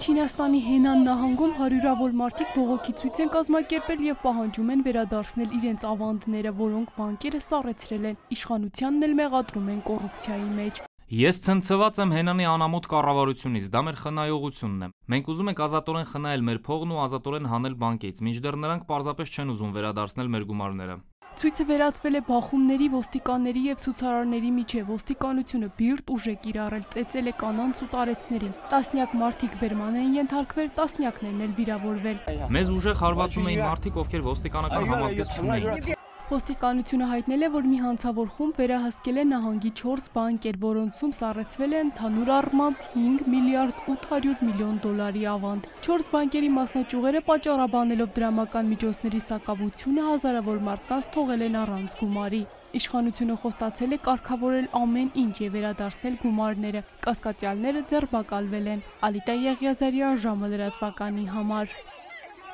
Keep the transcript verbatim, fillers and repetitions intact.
Չինաստանի Հենան նահանգում հարյուրավոր մարդիկ բողոքի ցույց են կազմակերպել եւ պահանջում են վերադարձնել իրենց ավանդները, որոնք բանկերը սառեցրել են, իշխանությանն էլ մեղադրում են կոռուպցիայի մեջ։ Ես ցնցված եմ Հենանի անամոթ կառավարությունից, դա մեր խնայողությունն է։ Մենք ուզում ենք ազատորեն խնայել մեր փողն ու ազատորեն հանել բանկից, մինչդեռ նրանք պարզապես չեն ուզում վերադարձնել մեր գումարները։ Ցույցը վերածվել է բախումների, ոստիկանների եւ ցուցարարների միջև։ Ոստիկանությունը բիրտ ուժ է կիրառել, ծեծել է կանանց ու տարեցներին։ Տասնյակ մարդիկ բերման են ենթարկվել, տասնյակներն էլ վիրավորվել։ Մեզ ուժեղ հարվածում էին մարդիկ, ովքեր ոստիկանական համազգեստ չունեին։ Ոստիկանությունը հայտնել է, որ մի հանցավոր խումբ վերահսկել է նահանգի չորս բանկեր, որոնցում սառեցվել է ընդհանուր առմամբ հինգ միլիարդ ութ հարյուր միլիոն դոլարի ավանդ։ Չորս բանկերի մասնաճյուղերը պատճառաբանելով դրամական միջոցների սակավությունը հազարավոր մարդկանց թողել են առանց գումարի։ Իշխանությունը խոստացել է կարգավորել ամեն ինչ եւ վերադարձնել գումարները։ Կասկածյալները ձերբակալվել են։ Ալիտա Եղիազարյան, ժամը լրատվականի համար։